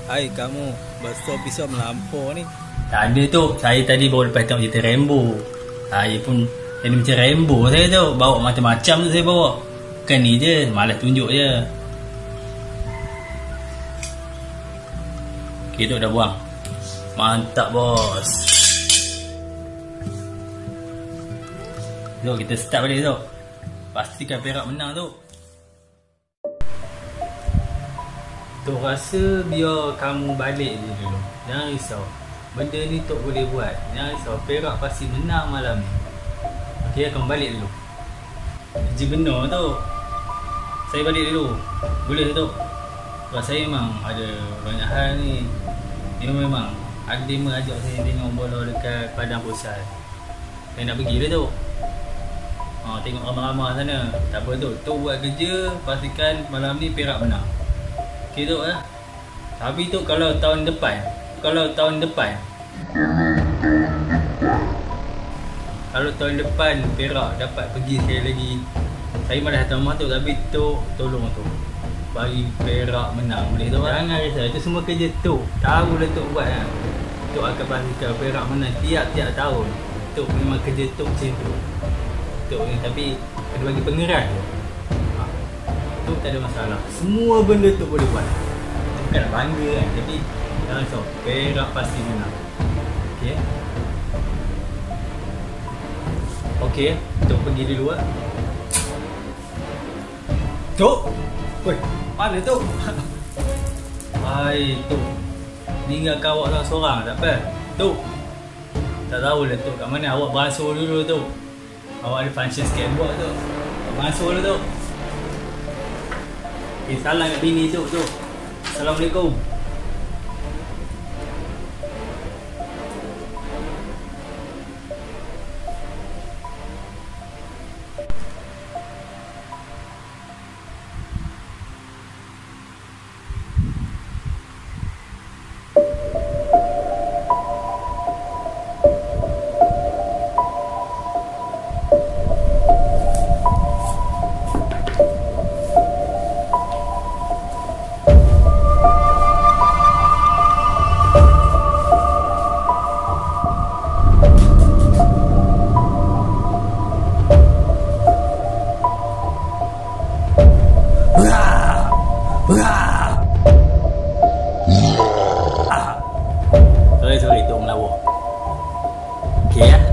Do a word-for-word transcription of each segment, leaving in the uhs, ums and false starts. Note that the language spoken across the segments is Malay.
Hai kamu, besar pisau melampau ni. Tak ada tu. Saya tadi baru lepas tengok cerita Rainbow. Saya pun jadi macam Rainbow saya tu. Bawa macam-macam tu saya bawa. Bukan ni je, malas tunjuk je. Okay tu dah buang. Mantap bos. Jom kita start balik tu. Pastikan Perak menang tu. Tok rasa biar kamu balik je dulu. Jangan risau. Benda ni Tok boleh buat. Jangan risau. Perak pasti menang malam ni. Okey, kamu balik dulu. Je benar tu. Saya balik dulu. Boleh Tok? Sebab saya memang ada banyak hal ni. Dia memang Adima ajak saya tengok bola dekat Padang Pusat. Saya nak pergi dah Tok. Ha, tengok ramai-ramai sana. Tak apa Tok. Tok buat kerja. Pastikan malam ni Perak menang. Okey Tok lah. Tapi Tok kalau tahun depan Kalau tahun depan Kalau tahun depan Perak dapat pergi sekali lagi, saya malah datang rumah Tok. Tapi Tok tolong Tok bagi Perak menang. Boleh Tok? Jangan risau. Itu semua kerja Tok. Tahu dah Tok buat kan. Tok akan pastikan Perak menang tiap-tiap tahun. Tok memang kerja Tok macam tu Tok ni. Tapi kena bagi pengeras tu. Tu tak ada masalah. Semua benda tu boleh buat. Bukan nak bangga kan. Jadi jangan risau. Perak pasti menang. Okey. Okey, Tok pergi dulu lah. Tok. Woi, mana Tok? Hai Tok. Tinggalkan awak seorang-seorang tak apa. Tok. Tak tahu lah Tok kat mana. Awak basuh dulu Tok. Awak ada function sikit buat Tok. Basuh dulu Tok. Eh, salam kat bini tu, tu. Assalamualaikum. Sorry, sorry, Tok melawak. Okey ya.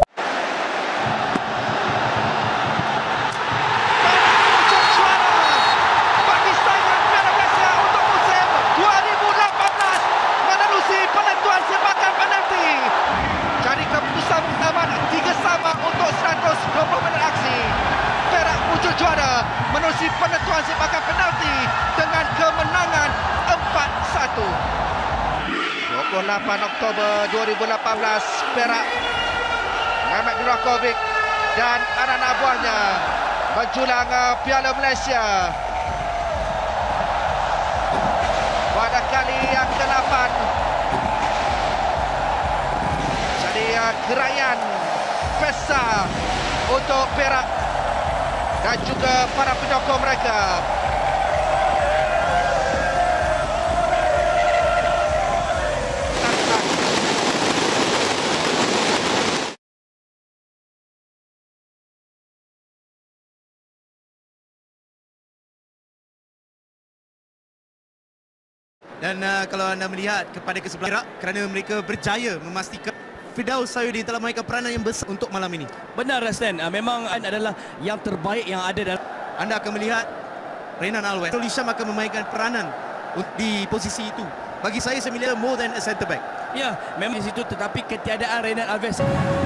Bagi saingan Piala Malaysia untuk musim dua ribu lapan belas menerusi penentuan sepakan penalti. Jadi keputusan pertama tiga sama untuk seratus dua puluh minit aksi. Perak muncul juara menerusi penentuan sepakan penalti dengan kemenangan empat satu. dua puluh lapan Oktober dua ribu lapan belas, Perak Mehmet Durakovic dan anak-anak buahnya menjulang Piala Malaysia pada kali yang ke delapan. Jadi geraian pesta untuk Perak dan juga para penyokong mereka. Dan uh, kalau anda melihat kepada kesebelah Perak kerana mereka berjaya memastikan Firdaus Sayudi telah memainkan peranan yang besar untuk malam ini. Benar Raslan, uh, memang adalah yang terbaik yang ada dalam. Anda akan melihat Renan Alwes, Rul Hisham akan memainkan peranan di posisi itu. Bagi saya, saya melihat more than a centre back. Ya, memang di situ, tetapi ketiadaan Renan Alves.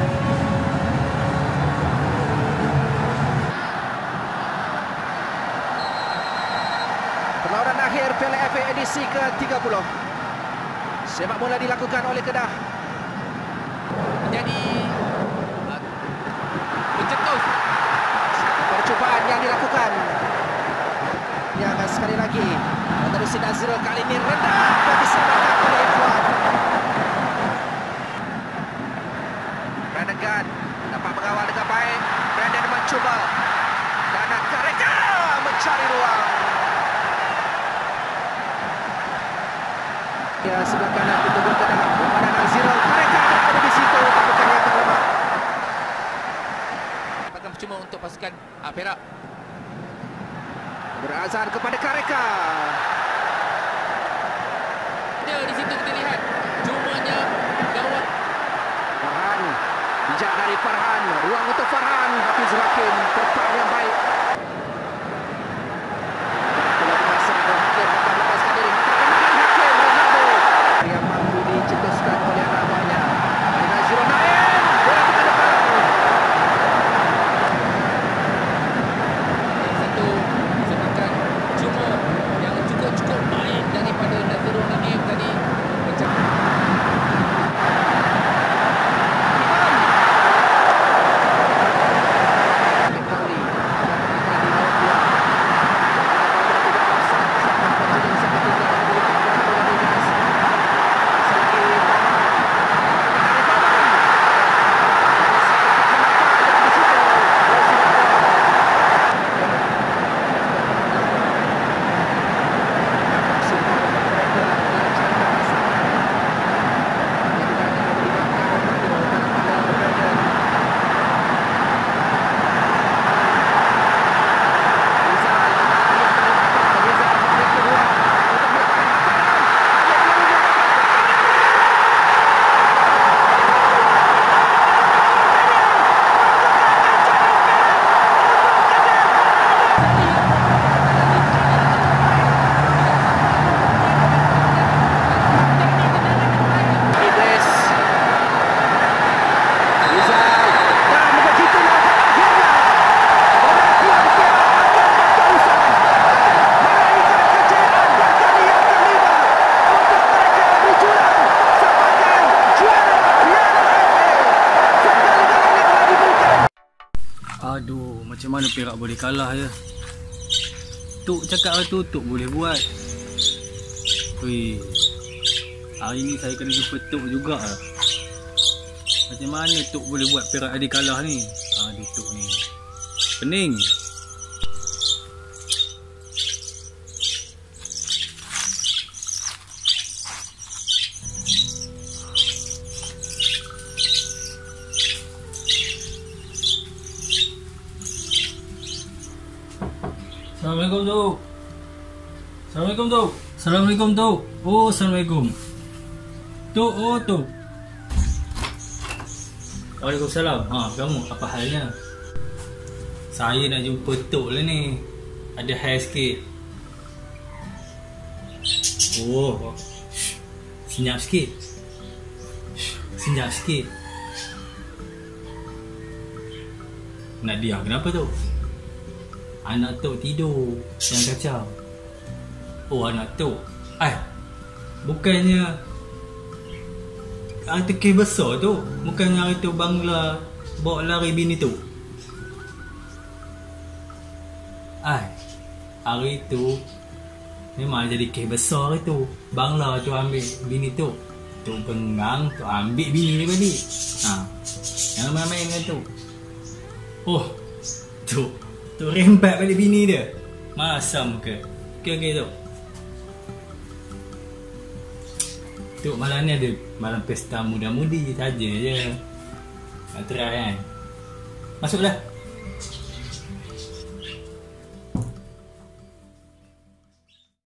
Perlawanan akhir Piala F A edisi ke tiga puluh. Sepak bola dilakukan oleh Kedah. Menjadi uh, pencetus. Percubaan yang dilakukan. Yang sekali lagi menerusi Nazrul kali ini rendah dan diselamatkan oleh Irfan. Brandon Gunn dapat mengawal dengan baik. Brandon mencuba dan Kareka mencari ruang. Ya, sebelah kanan kita ke dalam. Umpan Nazirul. Mereka ada di situ. Bukan yang terlemak. Dapatkan percuma untuk pasukan ah, Perak. Berazhar kepada Kareka. Dia di situ kita lihat. Cumanya gawang. Farhan. Bijak dari Farhan. Ruang untuk Farhan. Hafiz Hakim. Tepat yang baik. Kalau masa ada Hakim akan lepaskan diri. Kemenangan Hakim Ronaldo. Yang mampu dicetuskan oleh abahnya. Nazirul Naim. Bola ke depan. Satu sepakan cuma yang cukup-cukup baik daripada Nazirul Naim tadi. Macam Aduh, macam mana Perak boleh kalah je. Tok cakap lah tu, Tok boleh buat. Weh, hari ni saya kena jumpa Tok juga lah. Macam mana Tok boleh buat Perak ada kalah ni? Aduh, Tok ni pening. Assalamualaikum tu. Assalamualaikum tu. Assalamualaikum tu. Oh, Assalamualaikum. Tu, oh tu. Waalaikumsalam. Ha, kamu apa halnya? Saya nak jumpa Tok lah ni. Ada hal sikit. Oh. Senyap sikit. Senyap sikit. Nak diam kenapa tu? Anak Tok tidur. Jangan kacau. Oh, anak Tok. Eh, bukannya harta kes besar tu. Bukannya hari tu Bangla bawa lari bini tu. Eh, hari tu memang jadi kes besar hari tu. Bangla tu ambil bini tu. Tu pengang tu ambil bini ni tadi. Ha. Jangan main-main dengan tu. Oh, tu. Tu rembat balik bini dia. Masam ke? Okey okey tu. Tu malam ni ada malam pesta muda-mudi saja je. Nak try kan? Masuklah.